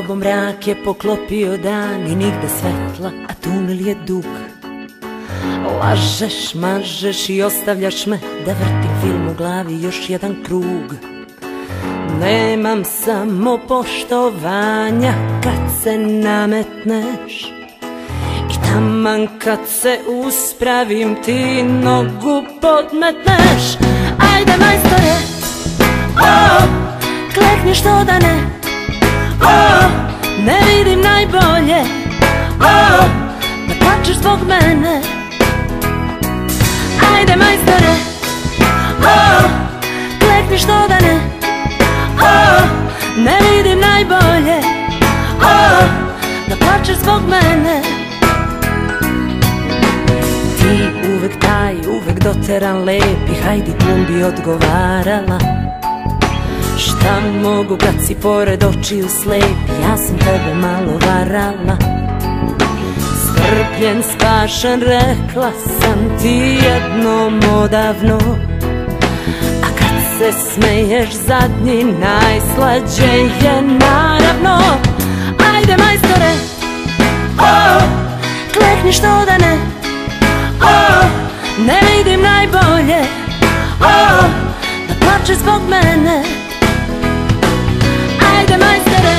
tobom mrak je poklopio dan i nigde svetla, a tunel je dug. Lažeš, mažeš i ostavljaš me da vrtim film u glavi još jedan krug. Nemam samo poštovanja kad se nametneš i taman kad se uspravim ti nogu podmetneš. Ajde majstore, klekni što da ne, ne vidim najbolje, da plačeš zbog mene. Ajde majstore, klekni što da ne, ne vidim najbolje, da plačeš zbog mene. Ti uvek taj, uvek doteran lepi, hajdi kum bi odgovarala. Šta mogu kad si pored očiju slepi, ja sam tebe malo varala. Strpljen, spašen, rekla sam ti jednom odavno, a kad se smeješ zadnji najslađe je naravno. Ajde majstore, klekni što da ne, ne vidim najbolje, da plačeš zbog mene. Ajde majstore,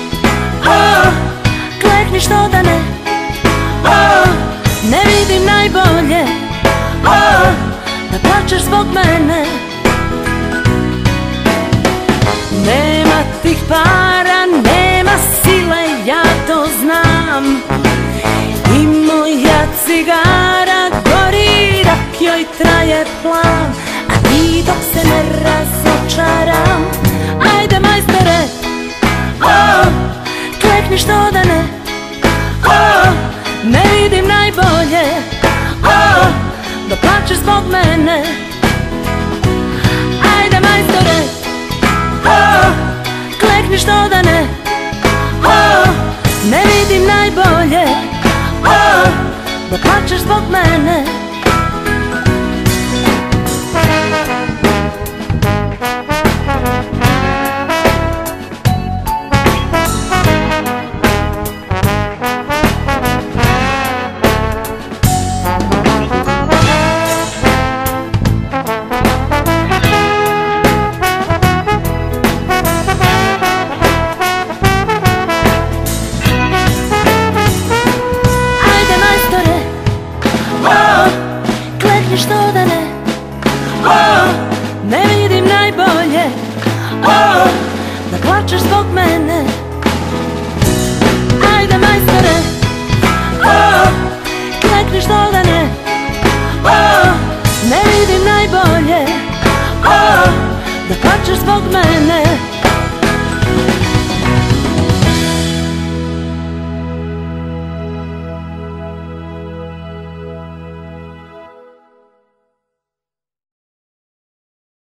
klekni što da ne, ne vidim najbolje, da plačeš zbog mene. Nema tih para, nema sile, ja to znam, i moja cigara gori dok joj traje plan, a ti dok se ne razočaram. Ajde majstore, klekni što da ne, ne vidim najbolje, da plačeš zbog mene. Ajde majstore, klekni što da ne, ne vidim najbolje, da plačeš zbog mene. Što da ne, ne vidim najbolje, da plačeš zbog mene. Ajde majstore, klekni što da ne, ne vidim najbolje, da plačeš zbog mene.